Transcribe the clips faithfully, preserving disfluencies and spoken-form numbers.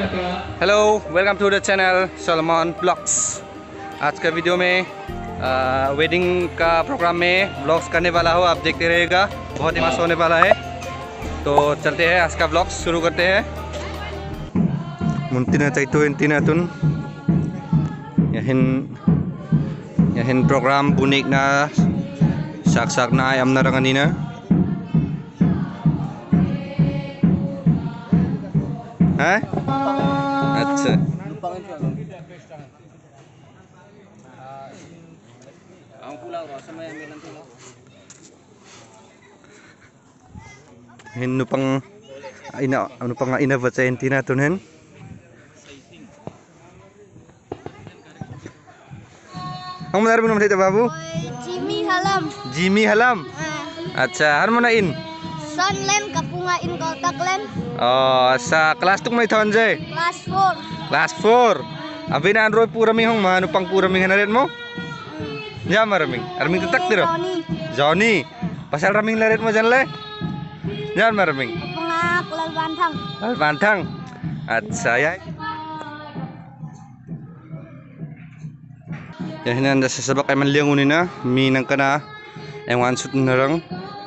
Hello, welcome to the channel Salman blogs. आज का video में आ, वेडिंग का प्रोग्राम में ब्लॉग्स करने वाला हो, आप देखते रहेगा, बहुत ही मस्त होने वाला है। तो चलते हैं, आज का ब्लॉग्स शुरू करते हैं। मुंतिना चाइतो इंतिना तुन याहिन याहिन program bunik na sak-sak na ayam na ranganina. Hah? अच्छा hin pang ina ano pang ina baca intina tun hen ang benar benar itu babu Jimmy Halam Jimmy Halam अच्छा har mana in Son Len Kapunga in Kotak Len oh sa kelas tuk mai thon je Class four Class four. Abin android pura mi hong manu pang pura mi hanaret mo? Ya maraming. Arming tetak tiro. Johnny. Pasal raming laret mo jan le? Ya maraming. Pengak Lal Bantang. Lal Bantang. Acha ya. Ya hina anda sesabak ay manliang unina mi nang kana ay wan sut narang.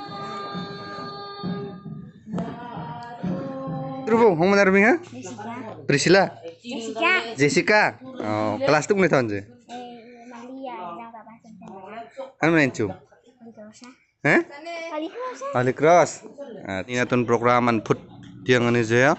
Rubo hong manarming ha? Priscilla. Jessica. Jessica. Oh, kelas tuk nih tahun je. Eh, Malia yang Bapak Sempurna. Ano main cu? Aligrosa. Eh? Aligrosa. Ali cross. Ah, ini natun programan put tiang ani je ya.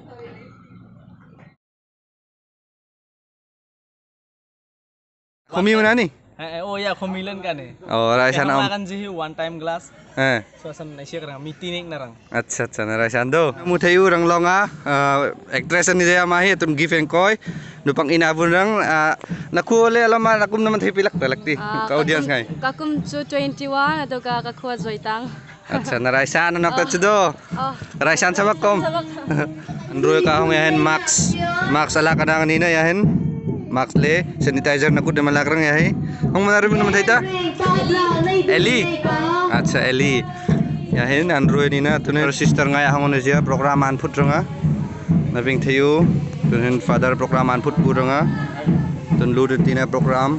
Kumi mana ni? Eh, oh ya, komilen kan eh. Oh, raisan om. Makan sih one time glass. Eh. Suasana Malaysia kerang mitinik narang. अच्छा अच्छा naraisan do. Muthayu rang longa actress ani je mahi tun give and koi. Nupang inabun rang nakule alama nakum naman thipilak talakti. Ka audience ngai. Kakum chu twenty-one atau ka kakua joitang. अच्छा naraisan anak tu do. Oh. Raisan sabak kom. Androy ka hong yahen max max ala kadang nina yahen max le sanitizer naku de malakrang yahi. Hong manarim naman thaita. Eli. अच्छा एली याहिन android नी ना तुने sister ngai hang ono jia program an put ranga nabing thayu tunen father program an put puranga tun lu de tina program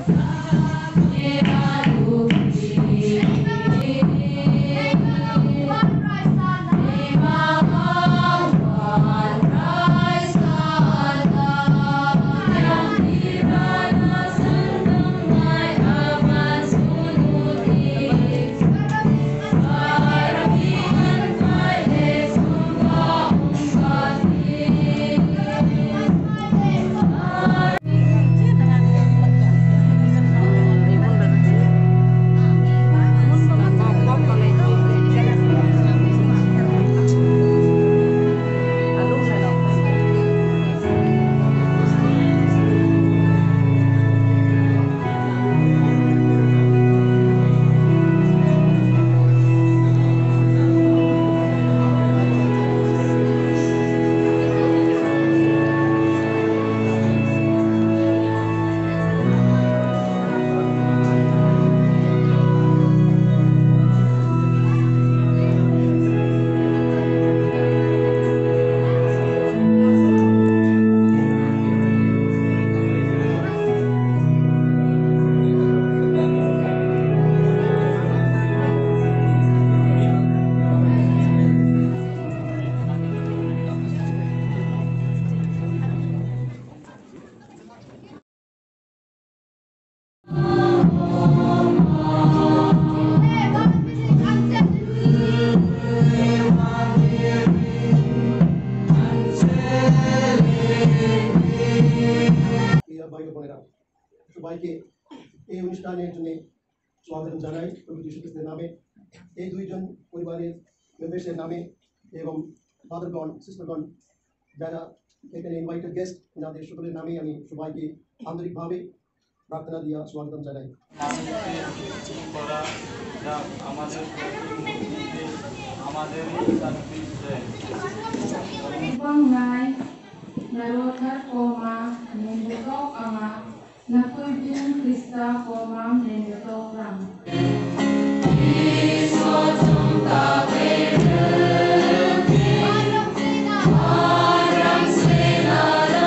সবাইকে এই অনুষ্ঠানের জন্য স্বাগত জানাই প্রভৃতি শিক্ষকদের নামে এই দুইজন পরিবারের মেম্বার্সের নামে এবং ফাদারগণ সিস্টারগণ যারা এখানে ইনভাইটেড গেস্ট তাদের সকলের নামে আমি সবাইকে আন্তরিকভাবে প্রার্থনা দিয়া স্বাগত জানাই আমাদের Nakuibin Krista Komam Nenyotoram. Aram Sena Aram Sena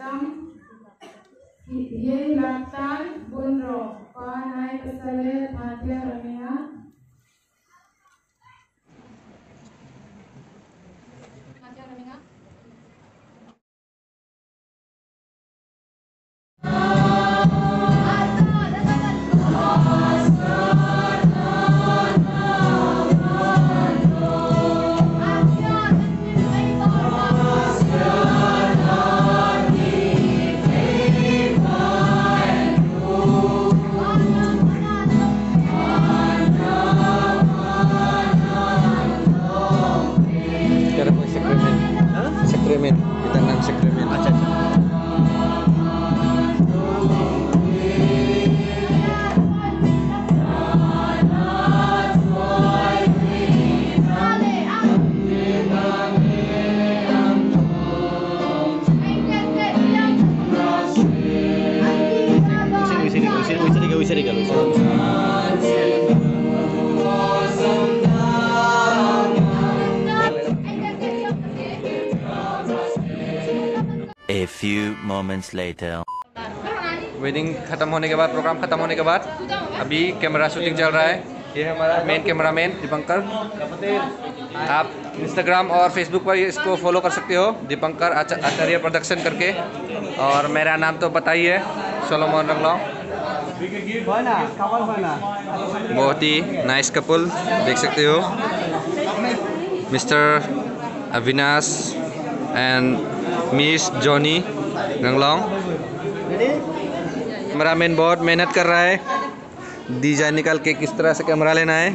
Zoitang, Ye Laktan, Bunro, Panai Pesalit, Madya Ramia. Madya Ramia. Sekremen, kita nang sekremen. Aja. Sini, sini, sini, sini, sini, sini, sini, A few moments later. Wedding खत्म होने के बाद, programme खत्म होने के बाद अभी camera shooting चल रहा है। ये है हमारा मेन कैमरामैन दीपंकर। आप इंस्टाग्राम और फेसबुक पर इसको फॉलो कर सकते हो, दीपंकर आचार्य प्रोडक्शन करके। और मेरा नाम तो पता ही है, सोलोमन रंगलाव। बहुत ही नाइस कपल देख सकते हो, mister Avinash and miss Johnny Ranglao. Cameraman बहुत मेहनत कर रहा है, डिजाइन निकाल के किस तरह से कैमरा लेना है।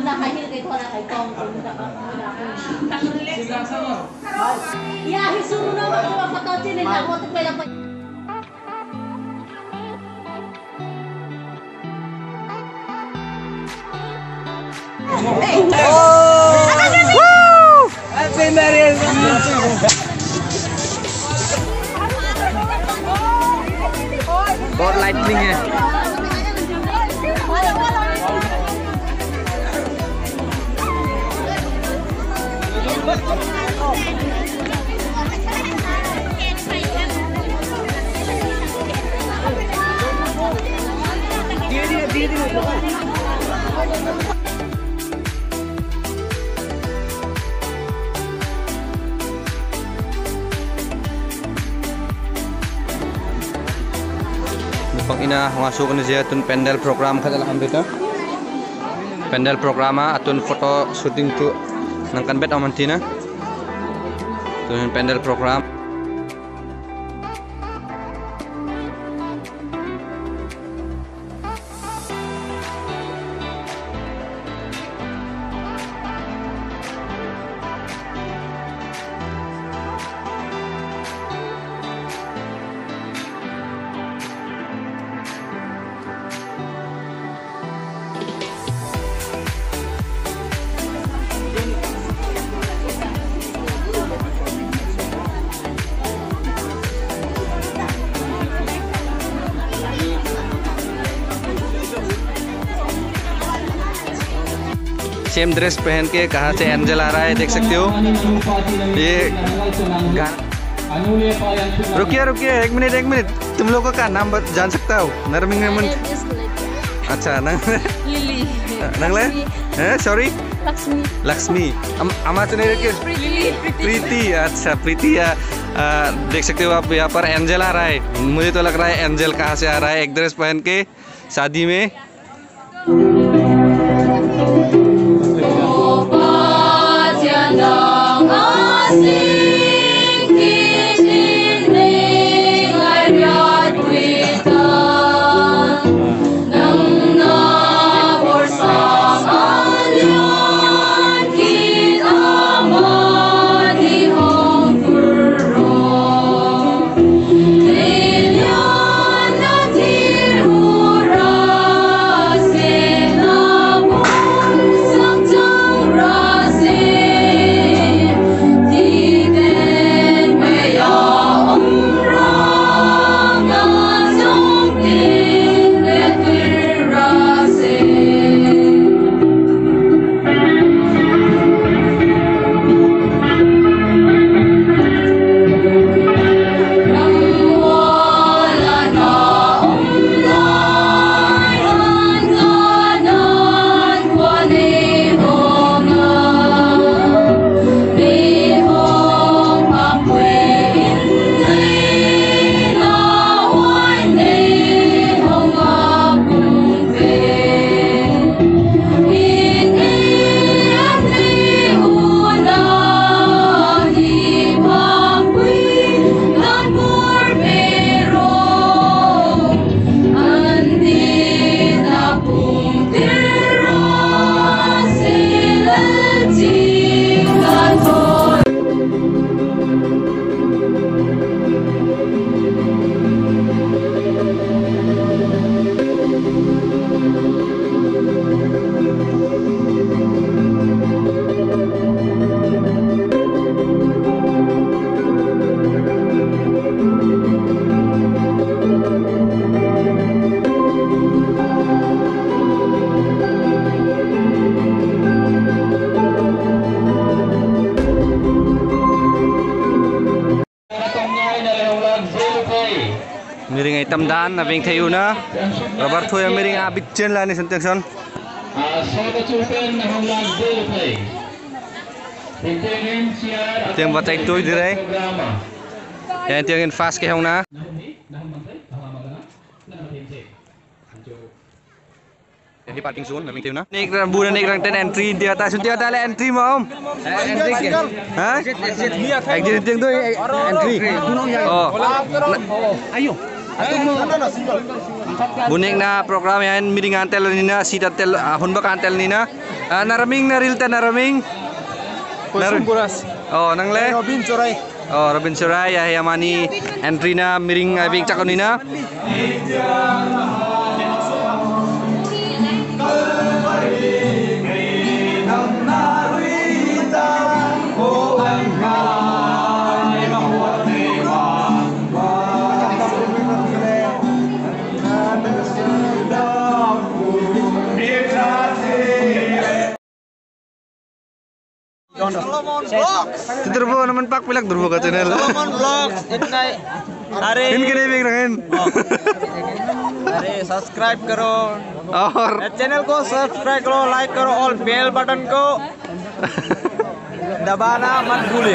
बहुत लाइटनिंग है। Pang ina masuk ni dia atun pendel program kada lah ambil tu. Pendel programa atun foto shooting tu nangkan bet amantina. Tu pendel program. Same dress पहन के कहाँ से एंजल आ रहा है देख सकते हो। ये रुकिए रुकिए एक मिनट एक मिनट, तुम लोगों का नाम जान सकता हो? नरमिंग नमन। अच्छा नंग लिली नंगले हैं सॉरी लक्ष्मी लक्ष्मी अमा तो नहीं रखे प्रीति। अच्छा प्रीति आ, आ, देख सकते हो आप यहाँ पर एंजल आ रहा है। मुझे तो लग रहा है एंजल कहाँ से आ रहा है एक ड्रेस पहन के शादी में। miring item dan nabing tayo na Robert Hoy miring abit chen la ni sentekson tiang batay toy dire yan tiang fast ke hong na Ini parking zone nabing tayo na nek ran bulan nek ran ten entry dia ta suntia ta le entry mo om entry ke ha exit tiang toy entry oh ayo buning na program yan miring antel nina sita tel ahon ba antel nina naraming naril ta naraming Kuras. oh nang le Robin Chorai. oh Robin Chorai ya yamani entry na miring abing cakon nina Turbo naman pak pilak turbo ka channel. Solomon Vlogs इतना अरे इनके लिए देख रहे हैं अरे subscribe करो और चैनल को सब्सक्राइब करो लाइक करो और बेल बटन को दबाना मत भूलिए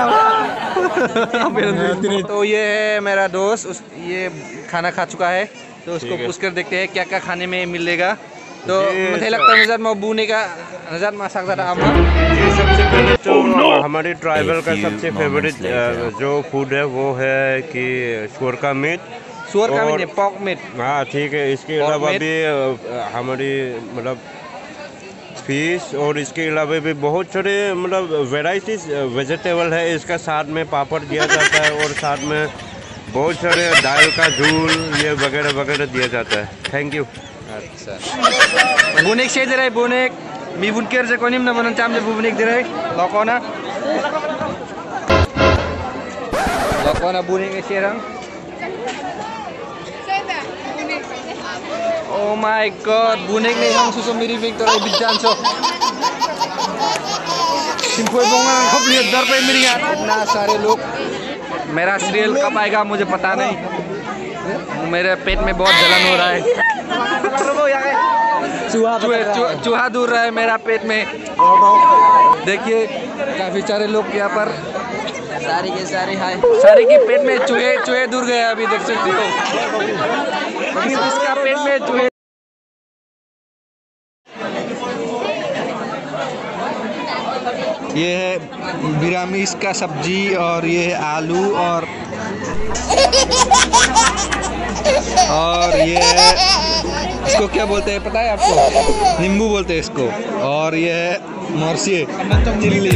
तो ये है मेरा दोस्त उस ये खाना खा चुका है तो उसको पूछ कर देखते हैं क्या क्या खाने में मिलेगा तो मुझे लगता है नजर में बूने का नजर में सकता था आमा ये सबसे पहले तो हमारे ट्राइबल का सबसे फेवरेट जो फूड है वो है कि सुअर का मीट सुअर का मीट पॉक मीट हाँ ठीक है इसके अलावा भी हमारी मतलब फिश और इसके अलावा भी बहुत सारे मतलब वेराइटीज वेजिटेबल है इसका साथ में पापड़ दिया जाता है और साथ में बहुत सारे दाल का झोल ये वगैरह वगैरह दिया जाता है थैंक यू अच्छा बुनेक से दिराई बुनेक मी बुनकर जे कोनिम ना बनन चाम जे बुनेक दिराई लकोना लकोना बुनेक से रंग Oh my god bunek nih yang susu mirip Victor Abidjan so simple बोंगा खूब लिया दर पे मिल गया इतना सारे लोग मेरा सीरियल कब आएगा मुझे पता नहीं मेरे पेट में बहुत जलन हो रहा है चूहा चूहा दूर रहा है मेरा पेट में देखिए काफी सारे लोग यहाँ पर सारी के सारी हाय सारे की पेट में चूहे चूहे दूर गए अभी देख सकते हो इसका पेट में चूहे ये है बिरामीस का सब्जी और ये है आलू और और ये है इसको क्या बोलते हैं पता है आपको नींबू बोलते हैं इसको और ये है मोरसी चिल्ली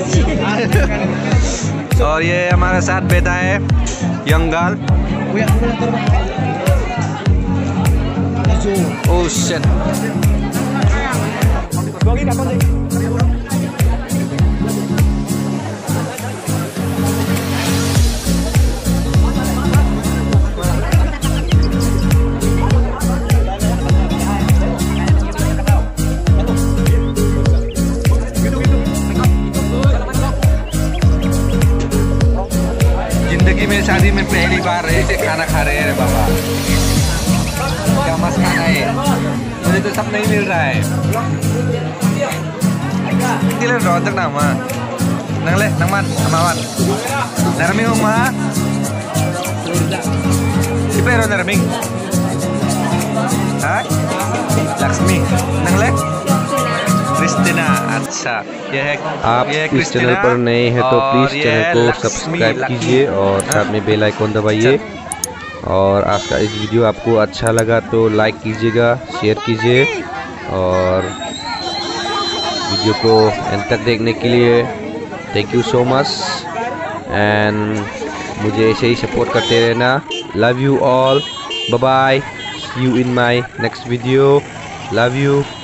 और ये हमारे साथ बैठा है यंगाल ओह शिट जिंदगी में शादी में पहली बार ऐसे खाना खा रहे हैं बाबा क्या मस्त खाना है मुझे तो सब नहीं मिल रहा है किले रोतक nama nang le nang man amawan naraming uma si pero naraming ha Laksmi nang le Christina अच्छा यह है आप इस चैनल पर नए हैं तो प्लीज़ चैनल को सब्सक्राइब कीजिए और साथ में बेल आइकॉन दबाइए और आज का इस वीडियो आपको अच्छा लगा तो लाइक कीजिएगा शेयर कीजिए और वीडियो को अंत तक देखने के लिए thank you so much and मुझे ऐसे ही सपोर्ट करते रहना love you all bye bye see you in my next video love you